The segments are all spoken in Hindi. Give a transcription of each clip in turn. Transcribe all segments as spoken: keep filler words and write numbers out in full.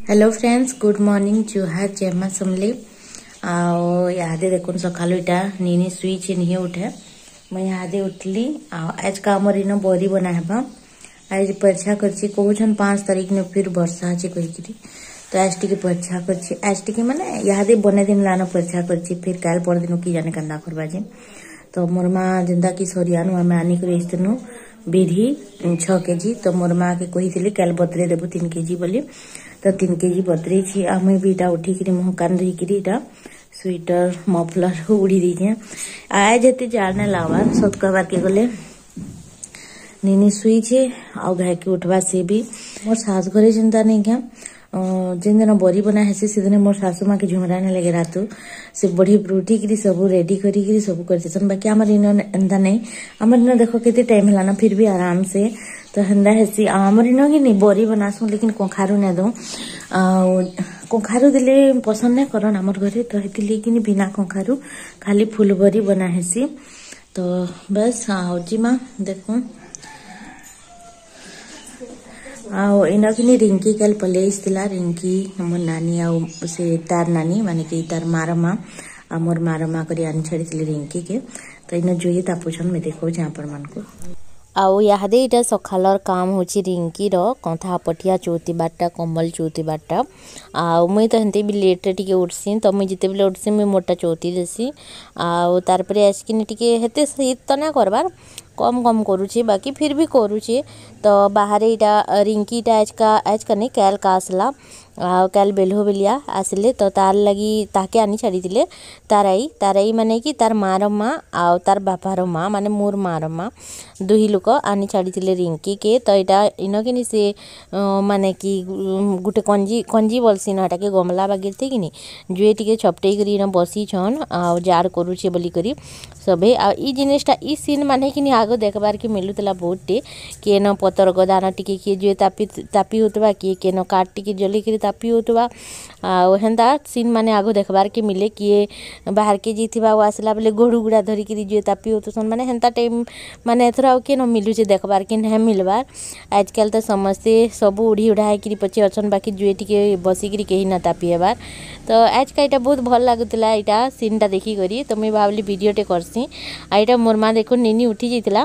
हेलो फ्रेंड्स, गुड मॉर्निंग, जुहार, जय मां समले। आओ यादे देखुन सकालु इटा नीनी सुई नहीं उठे। मैं यादे उठली। आज का हमर इन बरी बना हेबा। आज परीक्षा करछि कहउछन पाँच तारीख ने फिर वर्षा अछि कहिकरी। तो आज टिके परीक्षा करछि। आज टिके माने यादे बने दिन लाना परीक्षा करछि। फिर काल पर दिन की जाने कंदा करबा जे। तो मोर मां जिंदा की सरियानु हमें आनी कर इस्तनु बिधी छह केजी। तो मोर मां के कही काल बतरे देबु तीन केजी बोली। तो तीन केजी बतरे छी। आमे भी इटा उठिक मुह कान धोईकरी इटा स्वेटर मफलर उड़ी दीजिए। आए जेते जाने लावा सत कहबार के गले नीनी सुई छे आ घाय के उठवा से भी मोर सास घरे चिंता नहीं क्या। जिन दिन बरी बना है से दिन मोर सासू माँ के झुमरा ने लगे रातु से बढ़ी उठी करी सब रेडी करी सब कर बाकी आम एंता नहीं। आम इन देख के टाइम है फिर भी आराम से तो हेन्दा हेसी आमर इन कि नहीं बरी बनासू लेकिन कखारू नहीं दो। कखारू दिले पसंद नहीं करन आमर घरे। तो हेती कि बिना कखारू खाली फूल बरी बना हेसी। तो बस जी माँ देखो आओ इन कि रिंकी कल पले रिंकी मोर नानी आउ से तार नानी माने कि तार मार माँ आ मोर मार माँ करी आनी छाड़ी रिंकी के। तो इन जो तापुछन में देखो आपण मान को आउ यादे इटा सखालर काम होची रिंकी रो कथा पटिया चौथी बारटा कम्बल चौथी बारटा आउ मुई तो हेंते भी लेट टिके उठसी। तो मुई जिते बेले उठसी मुई मोटा चौथी देसी आउ तार परे आसकिन टिके हेते शीत तो ना करबार कम कम करुचे बाकी फिर भी करुचे। तो बाहर इटा रिंकी इटा आज का आज का नहीं कैल का आसला कैल बेलो बेलिया आसले। तो तार लगी ताके आनी छाड़ी दिले ताराई ताराई माने कि तार मार माँ आउ तार बापार माँ माने मोर मार माँ दुही लोक आनी छाड़ी दिले रिंकी के। तो इटा इन कि से माने कि गुटे कंजी कंजी बोलसी ना के गमला बागिर थे कि जुए टिके छपटे करी इन बसी छन आ जार करुचे बोली करी सबे आ ई जिनिसटा ई सीन माने कि आगो देखबार के मिलुतला बहुत टे केन पतर गदान टिके किए जुए तापी तापी होतबा किए केन काट टिके जली करी तापी होतबा आ हेंदा सीन माने आगो देखबार के मिले किए बाहर के जीथिबा आसला बेले गोड़ू गुड़ा धरी करी जुए तापी होतसन माने हेंता टाइम माने एथरा के न मिलुचे देखबार के नहीं मिलबार। आजकल तो समस्ते सब उड़ी उड़ा करी पचे अछन बाकी जुए टिके बसिकरी कहीं ना तापी हेबार। तो आज का इटा बहुत भल लगुला इटा सीनटा देखी करी। तो मुई भावली वीडियोटे करसी आ इटा मोर माँ देखो नीनी उठी जाइतिला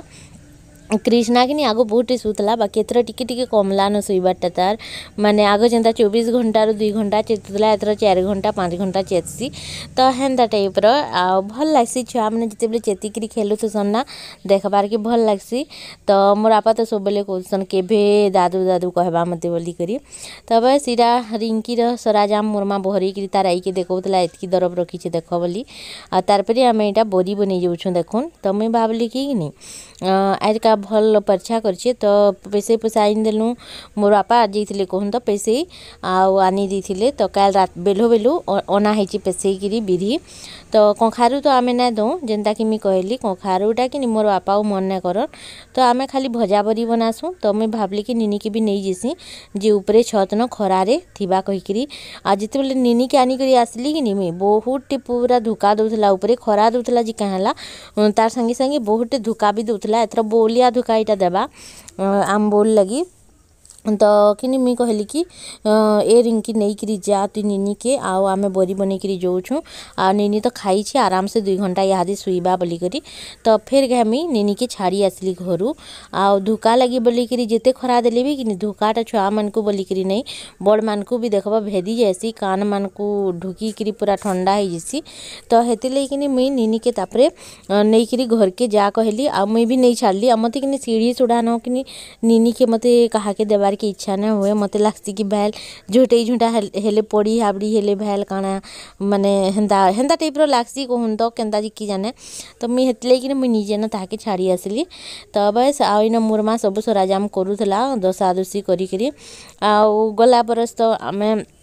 कृष्णा कि आगो बहुत सुतला बाकी एथर टिके टिके कमलान शोबारटा तार माने आगो जेनता चौबीस घंटा रू दुई घंटा चेतुला एथर चार घंटा पाँच घंटा चेतसी। तो हेन्ता टाइप्र आ भल लाग्सी छुआ मैंने जिते बेले चेतिकी खेलुथसन ना देखबार के भल लाग्सी। तो मोर आपा तो सब बेले कहसन केभे दादू दादू कहबा मते बोली करी। तो बस इटा रिंकी सराजाम मोर माँ बहरी करी तार आई के देखौतला एतकी दरब रखी देख बोली आ तार परे आम इटा बरी बनै जाऊँ देखुन। तो मुई भावली कि नहीं आज का भल परीक्षा करछे। तो पैसे पैसा आइन देलु मोर बापा जाइथिले कहन तो पैसे आउ आनी देथिले। तो काल रात बेलो बेलो अना हेची पैसे गिरी विधि। तो कखारू तो आमे ना दो जेनता कि मी कहली कखारूटा कि मोर बापा मन ना करन। तो आमे खाली भजा बरी बनासु। तो मैं भावली कि नीनी के भी नहीं जेसी जे ऊपरे छत न खरारे थिबा कहिकरी आ जिते बेले नीनी के आनी करी आसली कि नी बहुत टे पूरा धुका दउथला ऊपरे खरा दउथला जी कहला तार संगे संगे बहुत टे धुका भी दउथला एथरा बोलिया धुका इटा देबा आम बोल लगी। तो कि मुई कहली कि ए रिंकी नहीं करी जा तु नीनी के आओ आमे बरी बनै करी जाऊँ आ नीनी तो खाई छे आराम से दुई घंटा यादे सुईबा बोली करी। तो फिर घामी नीनी के छाड़ी आसली घरू आ धुका लगी बोली करी जेते खरा देले भी कि धुकाटा छुआ मन को बोली करी नहीं बड़ मान को भी देखबा भेदी जासी कान मान को ढुकी करी पूरा ठंडा हो जैसी। तो हेती लगी मुई नीनी के तापरे नहीं करी घर के जा कहली आ मुई भी नहीं छाड़ली आ मते कि सीढ़ी चढ़ा न कि नीनी के मते कहा के देवार के इच्छा ना हुए मते लागसी कि भैल झुटे झुटा हेले पड़ी हाबड़ी हेले भैल काना माने हेंदा हेंदा टाइप्र लागसी कहून तो केन्ता जी की जाने। तो मुई हेतले कि मुई निजे न ताके छाड़ी आसली। तो बस आउ इन मोर माँ सब सराजाम करूला दशा दशी करी करी आ गला बरस तो आमे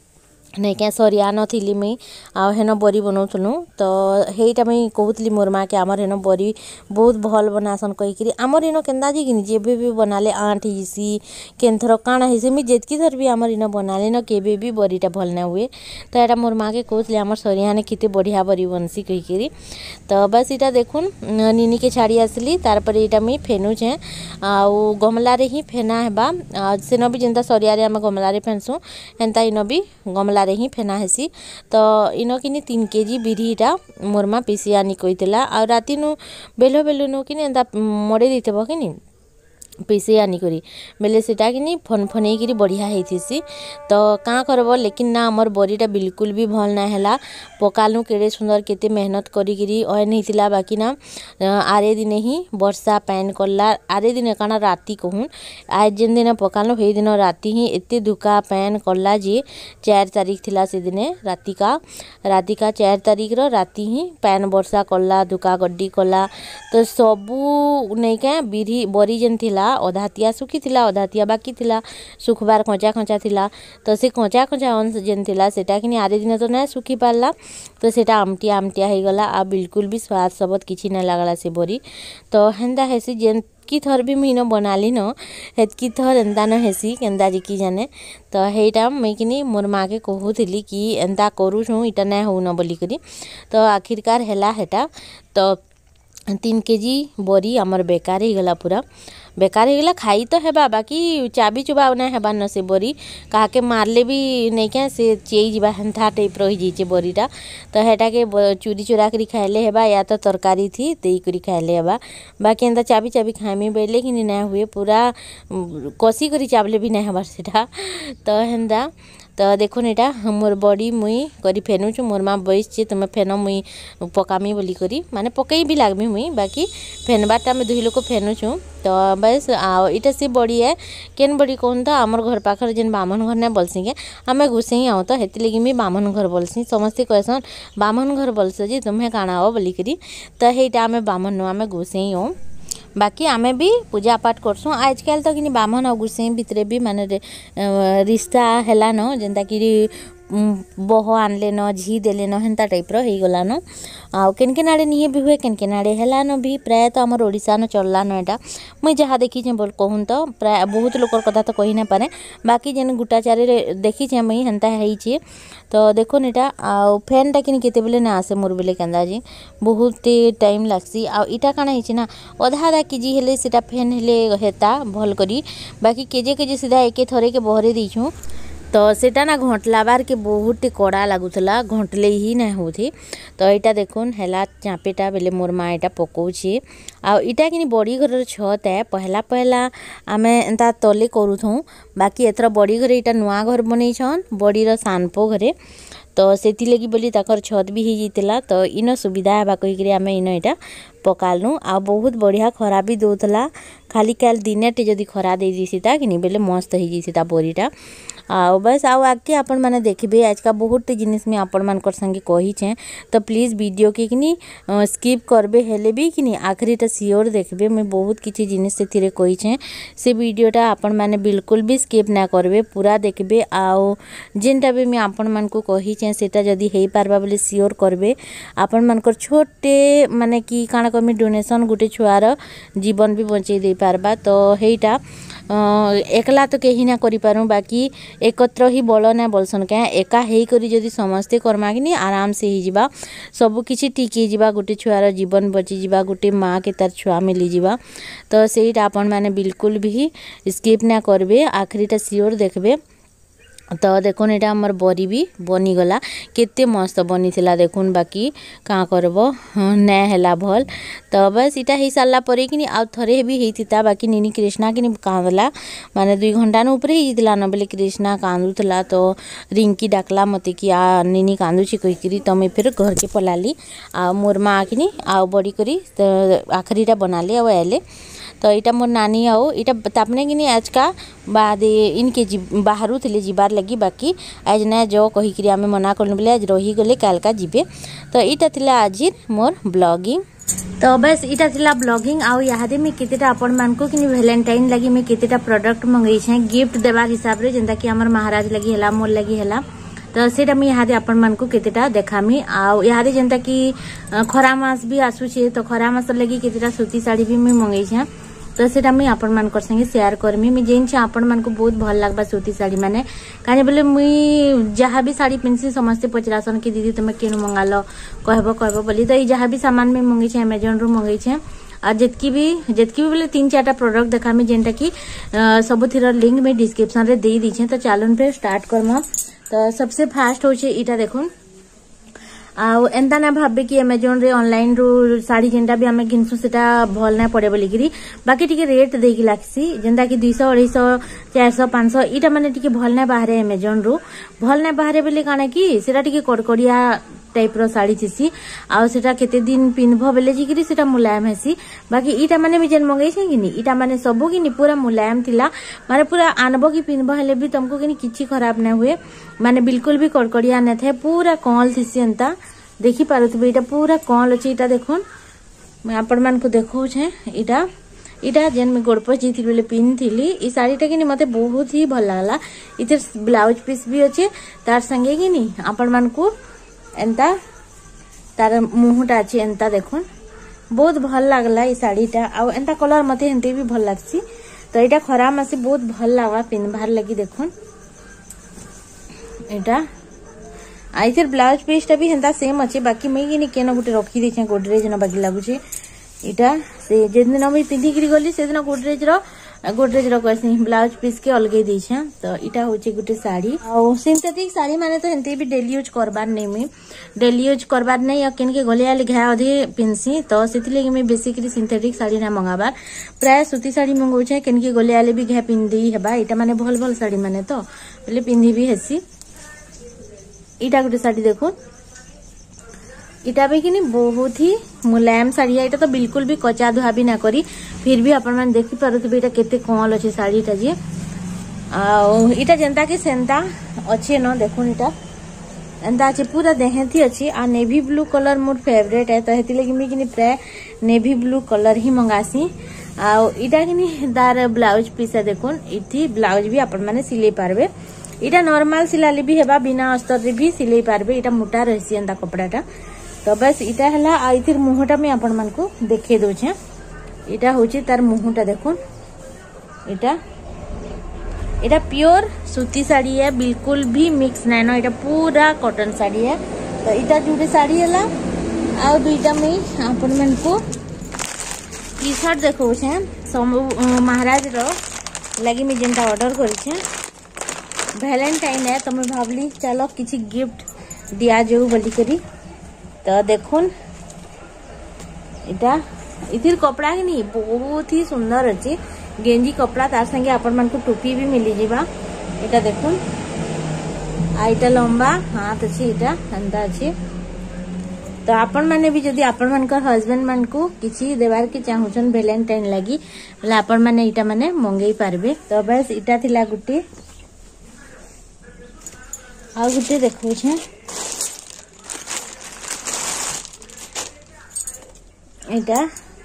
नहीं क्या सरिया नथिली मुई आ हेन बरी बनाउथनु तो हेटा मुई कहूतली मोर माँ के आमर हेन बरी बहुत भल बनासन कहीकि आमर इन केन्दा जी कि जेबे भी बनाले आंट हिसी केनथर काଣା हिसी मुई जेतकी थर भी आमर इन बनाले न केबे भी बरीटा भल ना हुए तो एटा मोर माँ के कहूतली आमर सरिया ने केते बढ़िया बरी बनसी कहीकि तो बस इटा देखुन निनी के छाड़ी आसली तार पर इटा मुई फेनु छे आ गमला रे ही फेना हेबा सेन भी जेंता सरिया रे हम गमला रे फेनसु एंता इन भी गमला रे ही फेना हेसी तो इन किनी तीन केजी बिरीटा मोर माँ पिसी आनी कहीला आ राती नु बेलो बेलो नु किनी एंता मड़े देतेब कि पिसी आनी करी बेले सेटा कि फन फनै करी बढ़िया होती तो काँ करब लेकिन ना आमर बरीटा बिल्कुल भी भल ना हैला पकालु केड़े सुंदर केते मेहनत करी करी अन होता बाकी ना आरे दिन ही वर्षा पैन कला आरे दिन काना राति कहूँ आज जेन दिन पकालु हे दिन राति ही एते धुका पैन कला जे चार तारीख थिला से दिने राति का राति का चार तारीख रो राति ही पैन वर्षा कला धुका गड्डी कला तो सबू नहीं क्या बिरी बरी जेन थिला अधातिया सुखी थिला अधातिया बाकी थिला सुखबार कचा कचा थिला तो से कचा कचा अंश जेन थिला सेटा कि आधे दिन तो ना सुखी पारला तो सेटा आमटिया आमटिया हो गला आ बिल्कुल भी स्वाद सबद किछि ना लागला से बरी तो हेंदा हेसी जेन की थर भी मुई न बनाली न हेतकी थर एंता न हेसी केंदा जी की जाने तो हेटा मुई किनी मोर माँ के कहूली कि एंता करूँ इटा ना हो न बोली करी तो आखिरकार हैला हेटा तो तीन केजी बरी आमर बेकार ही गला पूरा बेकार ही गला खाई तो हेबा बाकी चाबी चुबा ना हेबा न से बरी काके मारले भी नहीं क्या से चेई जीवा हेंथा टाइप रही जाइए बरीटा तो हेटा के चूरी चुरा करी खाइले हेबा या तो तरकारी थी तई करी खाइले हेबा बाकी एंता चाबी चाबी खाएमी बेले कि ना हुए पूरा कसी करी चावले भी ना हेबार सेटा तो हेंदा तो देखो यहाँ मोर बड़ी मुई करी फेनुछु मोर माँ बैस तुम फेन मुई पकामी बोली करी माने पकई भी लागमी मुई बाकी फेनबाटा में दुई लोग फेनुछु तो बस आ इटा से बड़ी है केन बड़ी कौन तो आमर घर पाखर जेन बामन घर ना बोलसी के आम घुसे आउ तो हेती लगी मुई बामन घर बोलसी समस्ते कहसन बामन घर बोलस जे तुम्हें काଣା हो बोली करी तो हेटा आम बामन नु आम घुसे आउ बाकी आमे भी पूजा पाठ करसुँ आजकल तो कि बामन और गुसेई भितरे भी माने रिश्ता हैला न जेनता कि बह आनले न झी देले न हेन्ता टाइप रो हो गला न आ केन केन आड़े नहीं भी हुए केन केन आड़े हैला न भी प्राय तो आमर ओडिशा न चलला न एटा मुई जहाँ देखी छे बोल कहूँ तो प्राय बहुत लोकर कथा तो कही ना पारे बाकी जेन गुटाचारी देखी छे मुई हेन्ता है तो देखो नेटा आ फैनटा कि केते बेले ना आसे मोर बेले केंदा जी बहुत टाइम लागसी आ इटा काना हिची ना अधा आधा केजी हेले सेटा फैन हेले हेता भल करी बाकी केजे केजे सीधा एके थरे के बहरे दीछूँ तो सेटा ना घंटलाबार के बहुत कड़ा लगुला घंटले ही ना होती तो यहाँ देखुन है चापेटा बेले मोर माँ यहाँ पकाउछी आ इटा कि बड़ी घर छत है पहला पहला आम एंता तले करूँ बाकी एथर बड़ी घर यहाँ नुआ घर बनईछन बड़ीर सानपो घरे तो से लगी बोली ताकर छत भी हो जाता तो इन सुविधा है कहीकि आम इन यहाँ पकालु आ बहुत बढ़िया खरा भी दौला खाली काल दिने टे जदि खरा दे दीसीता कि बेले मस्त हो जाता बरीटा आ बस आउ आगे आपण मैंने देखिए आज का बहुत जिनिस में आपण मान संगे कही छे तो प्लीज वीडियो के कि स्किप करबे हेले भी कि आखिरीटा सियोर देखबे मैं बहुत किसी जिनिस से थिरे कही छे से वीडियोटा आपण मैंने बिल्कुल भी स्किप ना करबे पूरा देखबे आओ जेनटा भी मैं आपण मान को कही छे सेटा जदि हेई पारबा बोले सियोर करबे आपण मानकर छोटे माने कि काना कमी डोनेशन गोटे छुआर जीवन भी बचई दे पारबा तो हेईटा एकला तो कहीं ना करि पारू बाकी एकत्र ही बल ना बोलसन क्या एका हेई करी जदि समस्ते करमा कि आराम से ही जिबा सब किछि ठीक ही जिबा गोटे छुआर जीवन बची जिबा गोटे माँ के तार छुआ मिली जिबा तो सेटा आपण माने बिल्कुल भी स्किप ना करबे आखिरीटा सियोर देखबे तो देखुन यहाँ आमर बरी भी बनीगला केते मस्त बनी थिला देखुन बाकी काँ करब ना हैला भल तो बस इटा हो सारा पर कि आउ थरे भी होता बाकी निनी कृष्णा कि कांदला माने दुई घंटा न ऊपर होता न बेले कृष्णा कांदुला तो रिंकी डाकला मते कि आ निनी कांदुची कहीकि तो मैं फिर घर के पलाली आ मोर माँ कि आउ बड़ी करी तो आखिरीटा बनाली आ आले तो यहाँ मोर नानी आओ यहाँ तापने कि आज का बाद इनके बाहर थे जीबार लगी बाकी आज ना जो कहीकि आम मना कर बोले आज रही गले काल का जीवे तो यहाँ थी आज मोर ब्लॉगिंग तो बस इटा थिला ब्लॉगिंग आउ यादे में केतेटा आपण मान को कि वैलेंटाइन लगी मैं केतेटा प्रोडक्ट मंगई छे गिफ्ट देवार हिसाब रे जेंता कि हमर महाराज लगी हला मोर लगी हला तो सेटा मी यहाँ आपण मान को केतेटा देखामी आ यहाँ जेनता कि खरा मास भी आसुचे तो खरा मास लगी केतेटा सूती साड़ी भी मी मंगई छे तो सेटा मी आपण मान कर संगे शेयर करमी मी जेन छे आपण मान को बहुत भल लागबा सूती साड़ी माने काने बोले मुई जहाँ भी साड़ी पिनसी समस्त पचरासन कि दीदी तुम केनु मंगालो कहबो कहबो बोली तो जहाँ भी सामान में मंगई छे अमेजन रु मंगई छे और जितकी भी जितकी भी बोले तीन चार प्रोडक्ट देखामी जेनटा कि सब थिर लिंक में डिस्क्रिप्शन रे दे दी छे तो चालन पे स्टार्ट करम। तो सबसे फास्ट होचे इटा देखुन आउ एंता ना भाबे कि अमेजन रे ऑनलाइन रू साड़ी जेनटा भी हमें किनसु सेटा भल ना पड़े बोली करी बाकी टिके रेट देकी लागसी जेनटा कि दो सौ अढ़ाई सौ चार सौ पाँच सौ इटा माने टिके भल ना बाहरे अमेजन रू भल ना बाहरे बोले काना कि सेटा टिके कड़कड़िया टाइप रो साड़ी थीसी आउ सेटा केते दिन पिनभो बेले जिकरी सेटा मुलायम हेसी बाकी इटा माने भी जेन मंगई छै किनी इटा माने सबो किनी पूरा मुलायम थिला माने पूरा आनबो कि पिनभो हेले भी तुमको किनी किछि खराब ना हुए माने बिल्कुल भी कड़कड़िया न थे पूरा कॉल थीसी एंता देखि पारुथबे इटा पूरा कॉल अछि इटा देखुन मैं आपण मान को देखौ छै इटा इटा जेन में गोड़प जीथि बेले पिन थिली ई साड़ीटा किनी मते बहुत ही भल लागला इथे ब्लाउज पीस भी अछि तार संगे किनी आपण मान को एंता तार मुहटा अच्छी एंता देखुन बहुत भल लागला ई साड़ीटा आउ एंता कलर मते हेंते भी भल लागसी तो इटा खरा मासे बहुत भल लागला पिनभार लगी देखुन इटा आई फिर ब्लाउज पीसटा भी हेंता सेम अच्छे बाकी मैं किनी केनो गुटे रखी देछे गोदरेज न बाकी लागुचे इटा से जेन दिन हम पिंधी करी गली से दिन गोदरेज रो गोदरेज रो करसी ब्लाउज पीस के अलगे देछे तो इटा होचे गुटे साड़ी और सिंथेटिक साड़ी माने तो हेंते भी डेली यूज करबार नै मी डेली यूज करबार नै या केन के गलिया ले घा अधे पिनसी तो सेति मैं बेसिकली सिंथेटिक साड़ी ना मंगाबार प्राय सूती साड़ी मंगौ छे केन के गलिया ले भी घा पिंदी हेबा इटा माने भल भल साड़ी माने तो बोले पिंधी भी हेसी इटा गुटे साड़ी देखो इटा भी किनी बहुत ही मुलायम साड़ी है इटा तो बिल्कुल भी कचा धुआ भी ना करी फिर भी अपन मान देखि पारुथबे इटा केते कॉल अछि साड़ीटा जे आ इटा जनता के सेंता अछि न देखुन इटा एंता अछि पूरा देहेथी अछि आ नेवी ब्लू कलर मोर फेवरेट है तो हेति लगी मी किनी प्राय नेवी ब्लू कलर ही मंगासी आ इटा किनी दार ब्लाउज पीस देखुन इथि ब्लाउज भी अपन माने सिले पारबे इटा नॉर्मल सिलाली भी हेबा बिना अस्तर रे भी सिले पारबे इटा मोटा रहसी एंता कपड़ाटा तो बस इटा हला आ इथिर मुहटा में आपण मान को देखे दो छे इटा होची तार मुहटा देखुन इटा इटा प्योर सूती साड़ी है बिल्कुल भी मिक्स नै न इटा पूरा कॉटन साड़ी है तो इटा जुड़े साड़ी हला आ दुईटा में आपण मान को टी शर्ट देखो छे महाराज रो लगी में जेंटा ऑर्डर करि छे वैलेंटाइन है तो मैं भावली चलो किसी गिफ्ट दिया जो बोली करी तो देखुन इटा इथिर कपड़ा कि नहीं बहुत ही सुंदर अच्छी गेंजी कपड़ा तार संगे आपण मान को टोपी भी मिली जीवा इटा देखुन आ इटा लंबा हाथ अच्छी इटा अंदा अच्छी तो आपण माने भी जदी आपण मान कर हस्बैंड मान को किसी देवार के चाहूछन वैलेंटाइन लगी बोले आपण माने इटा माने मंगेई पारबे तो बस इटा थिला गुटी आ गुटे देखो छे इटा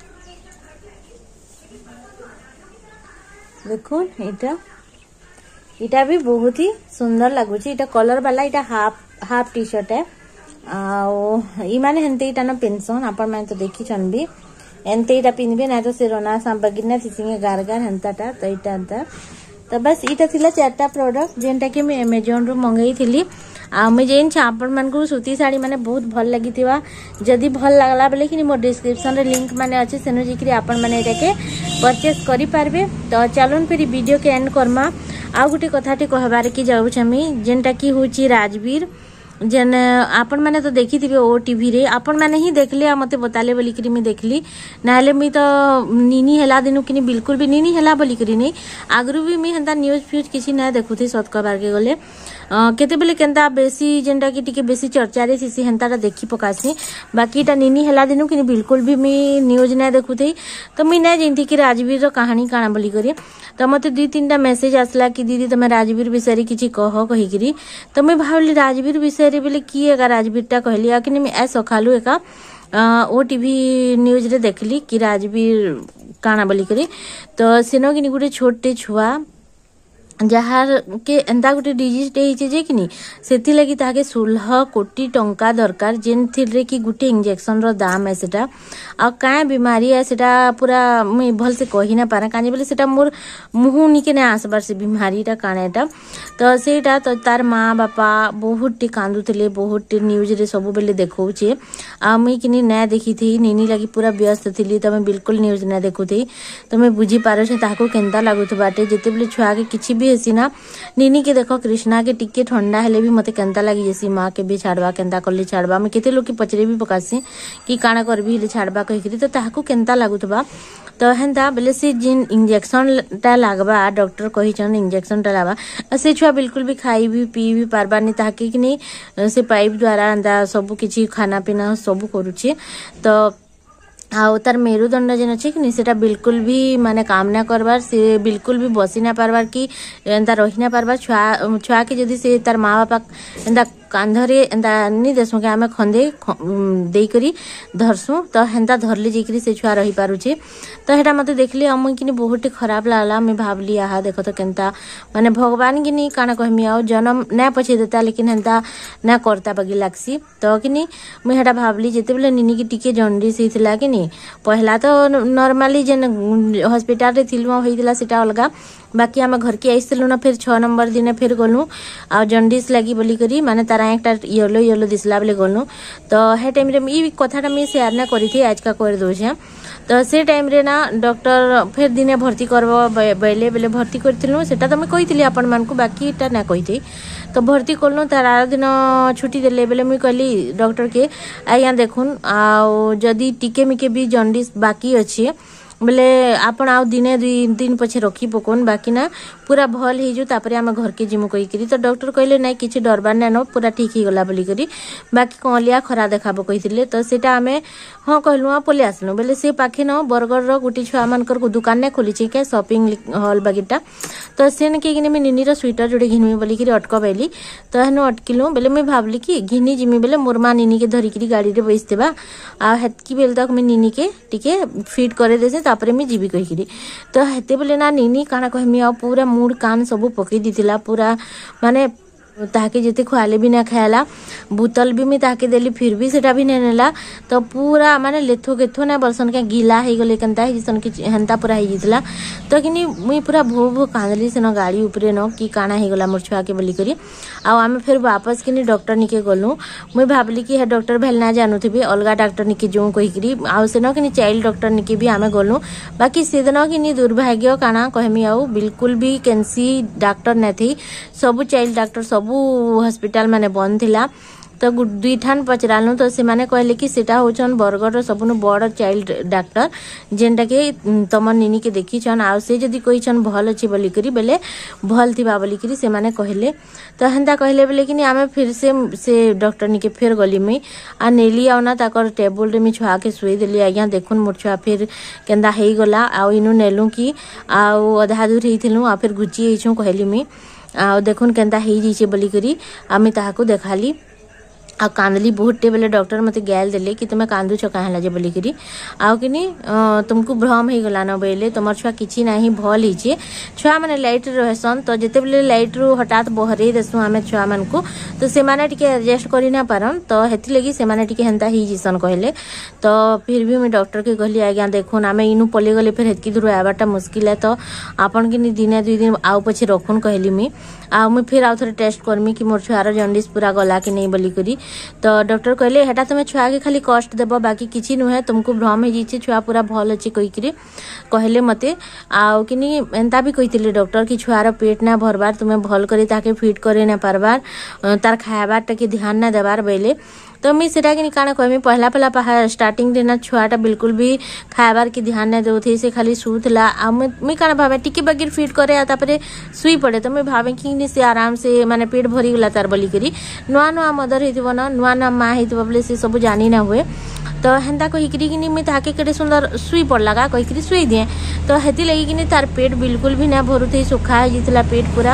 देखो इटा इटा भी बहुत ही सुंदर लगुच इटा कलर वाला इटा हाफ हाफ टी शर्ट है आई माने हेंते इटा न पेंशन आपण माने तो देखी छन भी एंते इटा पिनबे ना तो से रोना सांबगिना थिसिंगे गारगार हेंताटा तो इटा अंता तो बस इटा थिला चारटा प्रोडक्ट जेनटा कि मैं अमेजन रो मंगई थिली आ मैं जेन आपण मान को सूती साड़ी माने बहुत भल लगी थिवा जदी भल लागला बोले कि मो डिस्क्रिप्शन रे लिंक माने अछि सेनो जिकरी आपण माने एटा के परचेस करि पारबे तो चलन फिर वीडियो के एंड करमा आ गुटी कथाटी कहबार की जाउ छमी जेनटा कि होची राजवीर जेन आपण माने तो देखी थिबे ओ टीवी रे आपण माने ही देखले आ मते बताले बोली करी मी देखली नाले मी तो नीनी हेला दिनु किनी बिल्कुल भी नीनी हेला बोली करी नहीं आगरु भी मी हंता न्यूज फ्यूज किसी ना देखुथि सत कहबार के गले केते बेले केनता बेसी जेंटा कि टिके बेसी चर्चा रे सिसी हंताटा देखी पकासी बाकी टा नीनी हेला दिनु किनी बिल्कुल भी मी न्यूज ना देखुथि तो मी ना जेंती कि राजवीर रो कहानी काना बोली करी तो मते दुई तीनटा मेसेज आसला कि दीदी तमे राजवीर विषय रे किछि कह कहि करी तो मैं भावली राजवीर विषय रे बोले की एका राजवीर टा कहली आ कि मैं ए सखालु एका ओ टीवी न्यूज रे देखली कि राजवीर काना बोली करी तो सेनो कि गुटे छोटे छुआ जहार के एंता गोटे डिजीज होइचे जे कि सेति लगी ताके सोलह कोटी टंका दरकार जेन थिरे कि गुटे इंजेक्शन रो दाम है सेटा आ काए बीमारी है सेटा पूरा मुई भल से कहि ना पारा काजे बोले सेटा मोर मुहु निके ना आसबार से बीमारीटा कानेटा तो सेटा तो तार माँ बापा बहुत टी कांदुतले बहुत टी न्यूज रे सब बेले देखौचे आ मुई किनी ना देखी थी नीनी लगी पूरा व्यस्त थिली तमे बिल्कुल न्यूज ना देखु थी तमे बुझी पारो से ताको केनता लागुत बाटे जेते बेले छुआ के किछि भी हेसी ना नीनी के देखो कृष्णा के टिके ठंडा हेले भी मते केनता लगी जैसी माँ के भी छाड़वा केनता करले छाड़वा मैं केते लोग के पचरे भी पकासी कि काना करबी हेले छाड़वा कहिकरी तो ताको केनता लागुतबा तो हेंता बेले से जिन इंजेक्शन टा लागबा डॉक्टर कहि छन इंजेक्शन टा लाबा से छुआ बिल्कुल भी खाई भी पी भी पारबा नि ताके कि नहीं से पाइप द्वारा अंदा सब किछि खाना पीना सब करूछे तो आउ तार मेरुदंड जेन अच्छे कि सेटा बिल्कुल भी माने काम ना करबार से बिल्कुल भी बसी ना पारबार कि एंता रही ना पारबार छुआ छुआ के जदी से तार माँ बापा एंता कांधरे एंता नि देसु के आमे खंदे देई करी धरसु तो हेंता धरले जेकरी से छुआ रही पारुचे तो हेटा मते देखली हम किनी बहुत खराब लागला मैं भाबली आहा देखो तो केनता माने भगवान किनी काना कहमी आउ जन्म ना पछे देता लेकिन हेंता ना करता बगी लागसी तो किनी मैं हेटा भाबली जेते बेले निनी की टिके जंडिस हितला किनी पहला तो नॉर्मली जेन हॉस्पिटल रे थिलवा होइतला सेटा अलगा बाकी आम घर के आइसलु ना फिर छह नंबर दिन फिर गलु आ जंडिस लगी बोली करी माने तारा एकटा येलो येलो दिसला बेले गलु तो हे टाइम रे ई कथाटा मी शेयर ना करी थी आज का कर दो छे तो से टाइम रे ना डॉक्टर फिर दिने भर्ती करबो बेले बेले भर्ती करथिलु सेटा तो मैं कहितली आपन मान को बाकी टा ना कहिथि तो भर्ती करलु तार आर दिन छुट्टी देले बेले मुई कहली डॉक्टर के आया देखुन आ जदी टिके मिके भी जंडिस बाकी अछि बोले आपण आउ दिने दुई दिन पछे रखी पकोन बाकी ना पूरा भल हो जो तापरे आम घर के जिमु कही करी तो डॉक्टर कहले ना किछि डरबार ना न पूरा ठीक ही गला बोली करी बाकी कलिया खरा देखाबो कहिथिले तो सेटा आमे हां कहलु आ पले आसनु बोले से पाखे न बरगड़ रो गुटी छुआ मानकर को दुकान ने खोली छै के शॉपिंग हॉल बागीटा तो सेन के गिने में निनी रो स्वेटर जोड़े घिनमी बोली करी अटक बैली तो हनु अटकिलु बोले मैं भाबली कि घिनी जिमी बोले मोरमा निनी के धरी करी गाड़ी रे बैसतेबा आ हेतकी बेल तक मैं निनी के टिके फिट करे देसे तापरे मैं जीवी कहिकरी तो हेते बोले ना निनी काना कहमी आ पूरा मूड कान सब पकई दिथिला पूरा माने ताके जेते खुआले भी ना खायला बोतल भी मैं ताके देली फिर भी सेटा भी नहीं नेला तो पूरा माने लेथो केथो ना बलसन के गीला हे गले कंता हे जिसन के हंता पूरा हे जितला तो किनी मुई पूरा भो भो कांदली सेनो गाड़ी ऊपरे न की काना हे गला मोर छुआ के बोली करी आ आमे फिर वापस किनी डॉक्टर निके गलु मुई भाबली कि हे डॉक्टर भेल ना जानू थबी अलगा डॉक्टर निके जो कहि करी आ सेनो किनी चाइल्ड डॉक्टर निके भी आमे गलु बाकी सेदनो किनी दुर्भाग्य काना कहमी आउ बिल्कुल भी कैंसी डॉक्टर न थी सब चाइल्ड डॉक्टर सब हॉस्पिटल माने बंद थिला तो दुई ठान पचरालु तो से माने कहले कि सेटा होचन बरगड़ सबनु बड़ चाइल्ड डॉक्टर जेनटा के तम निनी के देखी छन आ से जदी कोई छन भल अछि बोली करी बेले भल थिबा बोली करी से माने कहले तो हंदा कहले बेले कि आमे फिर से से डॉक्टर निके फिर गली में आ नेली आउना ताकर टेबल रे मी छुआ के सुई देली आज्ञा देखुन मोर छुआ फिर केंदा हेई गला आ इनु नेलु कि आ आधा दूर हेथिलु आ फिर गुची हेछु कहली मी आ देखुन केंता हेई जइसे बोली करी आमी ताहाको देखाली आ कांदली बहुत टे बेले डॉक्टर मते गैल देले कि तुमे कांदू छ काहे लाजे बोली करी आउ किनी तुमको भ्रम हे गला न बेले तमर छुआ किछि नाही भल हिचे छुआ माने लाइट रहसन तो जेते बेले लाइट रो हठात बहरे देसु हमें छुआ मन को तो से माने टिके एडजस्ट करी ना पारन तो हेति लगी से माने टिके हंता ही जिसन कहले तो फिर भी मैं डॉक्टर के कहली आज्ञा देखुन आमे इनु पले गले फिर हेतकी दूर आबाटा मुश्किल है तो आपन किनी दिने दुई दिन आउ पछे रखुन कहली मी आ मैं फिर आउ थोड़े टेस्ट करमी कि मोर छुआर जंडिस पूरा गला कि नहीं बोली करी तो डॉक्टर कहले हेटा तुम छुआ के खाली कष्ट देव बाकी किसी नुहे तुमको भ्रम हो छुआ पूरा भल अच्छे कहीकि कहले मते आउ कि एंता भी कही डॉक्टर कि छुआर पेट ना भरबार तुम्हें भल कर ताके फिट करे ना पारबार तार खाबार टाके ध्यान ना देवार बेले तो मुझे सेटा कि काना कहमी पहला पहला स्टार्टिंग देना छुआटा बिल्कुल भी खाबार की ध्यान ना दे से खाली शुला आ मुई काना भावे टिके बगैर फिट करे तापर शुई पड़े तो मुझे भावे कि से आराम से माने पेट भरी गला तार बोली करी नुआ नुआ मदर हो नुआ नुआ माँ हो बोले से सब जानी ना हुए तो हेन्ता कहीकि कि मुझे ताके केटे सुंदर शुई पड़ला कहीकि शुई दिए तो हेती लगी कि तार पेट बिल्कुल भी ना भरू थी सुखा जाता पेट पूरा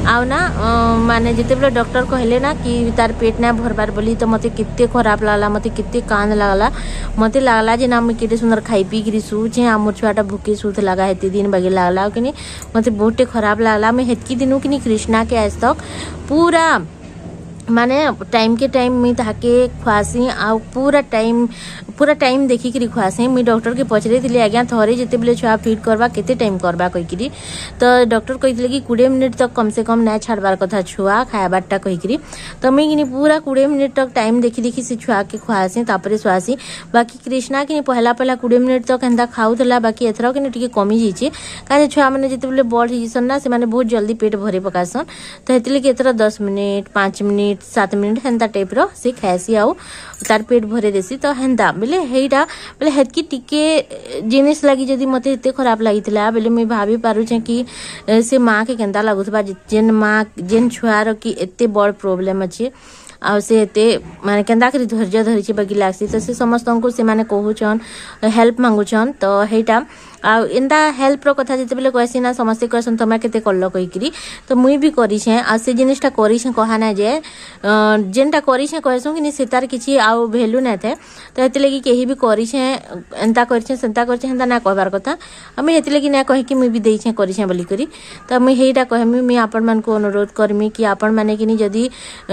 आउ ना माने जिते बेले डॉक्टर कहले ना कि तार पेट ना भरबार बोली तो मते कितने खराब लागला मते कितने कांद लागला मते लागला जे ना मैं केते सुंदर खाई पी गिरी सुचे आमर छुआटा भूखे सुत लगा हेती दिन बगे लागला कि मते बहुते खराब लागला मैं हेतकी दिनु कि कृष्णा के आज तक पूरा माने टाइम के टाइम मुई ताके खुआसी आ पूरा टाइम पूरा टाइम देखी करी खुआसी मुई डॉक्टर के पचरे थिले आज्ञा थरे जेते बेले छुआ फीड करबा केते टाइम करबा कहि करी तो डॉक्टर कहिथिले कि बीस मिनट तक कम से कम ना छाड़बार कथा छुआ खायबाटा कहि करी तो मुई किनी पूरा बीस मिनट तक टाइम देखी देखी से छुआ के खुआसी तापरे सुआसी बाकी कृष्णा किनी पहला पहला बीस मिनट तक एंदा खाउतला बाकी एथरा किनी टिके कमी जैछि काजे छुआ माने जेते बेले बड़ हिसन ना से माने बहुत जल्दी पेट भरे पकासन तो हेतिले कि एथरा दस मिनट पाँच मिनट सात मिनट हेन्ता टाइप रो से खाएसी आउ तार पेट भरे देसी तो हेन्ता बेले हेइटा बेले हेतकी टिके जिनिस लगी जदी मते एते खराब लागितला बेले मैं भाभी पारु छे कि से माँ के केन्ता लागुथबा जेन माँ जेन छुआर की एते बड़ प्रॉब्लम अछि आ से एते माने केन्ता करी धैर्य धरि छे बगी लागसी तो से समस्त को से माने कहूछन हेल्प मांगुछन तो हेइटा आ एंदा हेल्प रो कथा जेते बेले कहसी ना समस्त कहसन तमा केते करलो कहि करी तो मुई भी करी छे आ से जिनिसटा करी छे कहाना जे जेनटा करी छे कहसो कि सेतार किछि आ वैल्यू ना थे तो हेते लगी केही भी करी छे एंता करी छे सेंता करी छे हेंदा ना कहबार कथा हमें हेते लगी ना कहि कि मुई भी देई छे करी छे बोली करी तो मुई हेइटा कहमी मुई आपन मन को अनुरोध करमी कि आपन माने कि जदी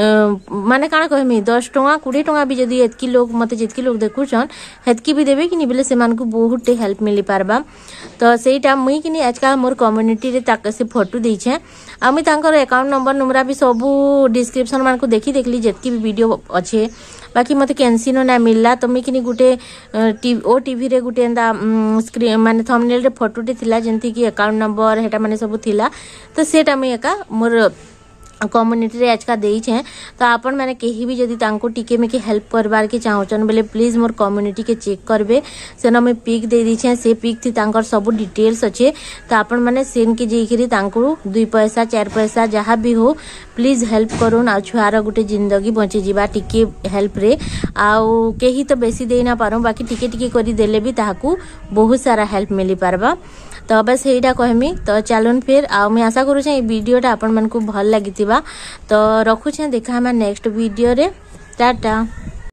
माने काना कहमी दस टका बीस टका भी जदी एतकी लोग मते जेतकी लोग देखुछन हेतकी भी देबे कि नि बेले से मान को बहुत हेल्प मिली पारबा तो सेटा मुई कि आजकल मोर कम्युनिटी रे ताक से फोटो दै छे आ मुई तांकर अकाउंट नंबर नंबरा भी सब डिस्क्रिप्शन मान को देखी देखली जेतकी भी वीडियो अच्छे बाकी मते कैंसिनो ना मिलला तो मुई कि गुटे ओ टीवी रे गुटे एंदा स्क्रीन माने थंबनेल रे फोटोटे थिला जेंति कि अकाउंट नंबर हेटा माने सब थिला तो सेटा मुई एका मोर कम्युनिटी रे आजका देई छे तो आपन माने केही भी जदी तांको टिके में के हेल्प करबार के चाहउचन बेले प्लीज मोर कम्युनिटी के चेक करबे सेना में पिक दे दी छे से पिक थी तांकर सब डिटेल्स अच्छे तो आपन माने सेन के जेकरी तांको दुई पैसा चार पैसा जहाँ भी हो प्लीज हेल्प करूँ आ छुआर गुटे जिंदगी बचे जीवा टिके हेल्प रे आउ केही तो बेसी दे ना पारो बाकी टिके टिके करी देले भी ताहाकू बहुत सारा हेल्प मिली पारबा तो बस यहीटा कहमी तो चलून फिर आ मैं आशा करूँ ये वीडियोटा आपण मन को भल लगी तो रखुछे देखा हम नेक्स्ट वीडियो रे टाटा।